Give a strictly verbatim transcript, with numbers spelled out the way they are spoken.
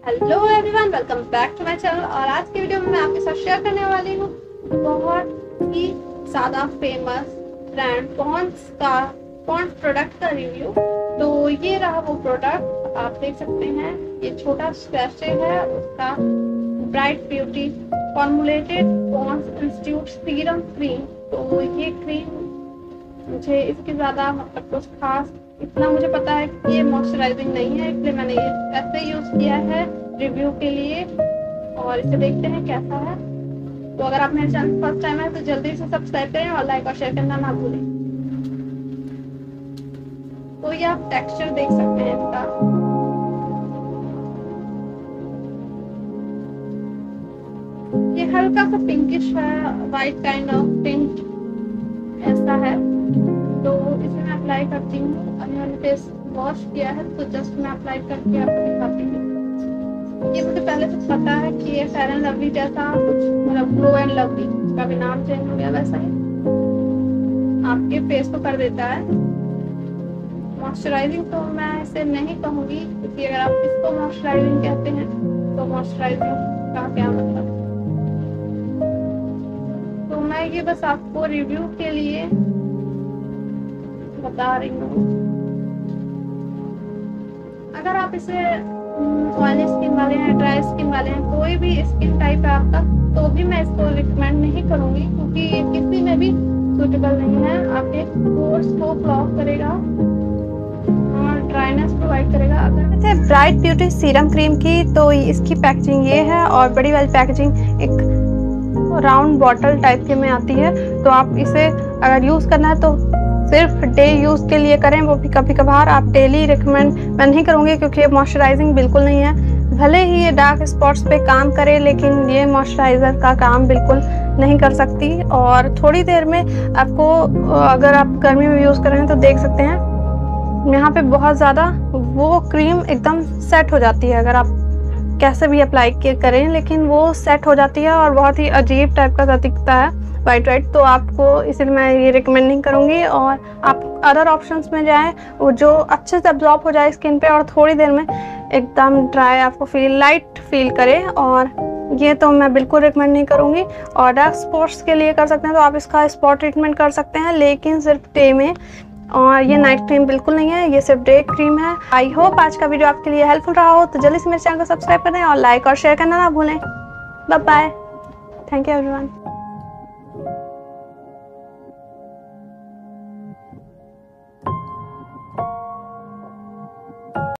Hello everyone, welcome back to my channel. और आज की वीडियो में मैं आपके साथ शेयर करने वाली हूँ बहुत ही ज़्यादा फेमस ब्रांड पॉन्ड्स का पॉन्ड्स प्रोडक्ट का रिव्यू। तो ये रहा वो प्रोडक्ट, आप देख सकते हैं। ये छोटा स्क्रैचे है उसका, bright beauty formulated Pond's institute serum cream. तो ये क्रीम मुझे इसकी ज़्यादा मतलब कुछ खास इतना मुझे पता है कि ये मॉइस्चराइजिंग नहीं है, इसलिए मैंने ये ऐसे यूज किया है रिव्यू के लिए। और इसे देखते हैं कैसा है। तो अगर आप मेरे चैनल फर्स्ट टाइम है तो जल्दी से सब्सक्राइब करें और लाइक और शेयर करना ना भूलें। तो ये आप टेक्सचर देख सकते हैं इसका। ये हल्का सा पिंकिश है, वाइट काइंड ऑफ पिंक ऐसा है। तो इसे मैं अप्लाई करती हूँ। अभी मैंने फेस वॉश किया है तो जस्ट मैं अप्लाई करके आपको दिखाती हूँ। ये मुझे पहले से पता है कि ये फेयर एंड लवली जैसा कुछ, मतलब ग्लो एंड लवली, इसका भी नाम चेंज हो गया, वैसा ही आपके फेस को कर देता है। मॉइस्चराइजिंग तो मैं इसे नहीं कहूँगी, क्योंकि अगर आप इसको मॉइस्चराइजिंग कहते हैं तो मॉइस्चराइजिंग का क्या मतलब। तो मैं ये बस आपको रिव्यू के लिए बता रही हूँ। अगर आप इसे ऑयली स्किन वाले हैं, ड्राई स्किन वाले हैं, कोई भी स्किन टाइप है आपका, तो भी मैं इसको रिकमेंड नहीं करूँगी, क्योंकि ये किसी में भी सूटेबल नहीं है। आपके पोर्स को क्लॉग करेगा और ड्राइनेस प्रोवाइड करेगा। अगर ब्राइट ब्यूटी सीरम क्रीम की, तो इसकी पैकेजिंग ये है और बड़ी वाली पैकेजिंग एक राउंड बॉटल टाइप के में आती है। तो आप इसे अगर यूज़ करना है तो सिर्फ डे यूज़ के लिए करें, वो भी कभी कभार। आप डेली रिकमेंड मैं नहीं करूँगी, क्योंकि ये मॉइस्चराइजिंग बिल्कुल नहीं है। भले ही ये डार्क स्पॉट्स पे काम करे, लेकिन ये मॉइस्चराइज़र का काम बिल्कुल नहीं कर सकती। और थोड़ी देर में आपको, अगर आप गर्मी में यूज़ कर रहे हैं तो देख सकते हैं यहाँ पे बहुत ज़्यादा वो क्रीम एकदम सेट हो जाती है। अगर आप कैसे भी अप्लाई करें, लेकिन वो सेट हो जाती है और बहुत ही अजीब टाइप का दिखता है वाइट वाइट। तो आपको इसलिए मैं ये रिकमेंड नहीं करूँगी। और आप अदर ऑप्शंस में जाएं, वो जो अच्छे से अब्जॉर्ब हो जाए स्किन पे और थोड़ी देर में एकदम ड्राई आपको फील लाइट फील करे। और ये तो मैं बिल्कुल रिकमेंड नहीं करूँगी। और डार्क स्पॉट्स के लिए कर सकते हैं तो आप इसका स्पॉट ट्रीटमेंट कर सकते हैं, लेकिन सिर्फ डे में। और ये नाइट क्रीम बिल्कुल नहीं है, ये सिर्फ डे क्रीम है। आई होप आज का वीडियो आपके लिए हेल्पफुल रहा हो। तो जल्दी से मेरे चैनल को सब्सक्राइब करें और लाइक और शेयर करना ना भूलें। Bye bye, thank you everyone.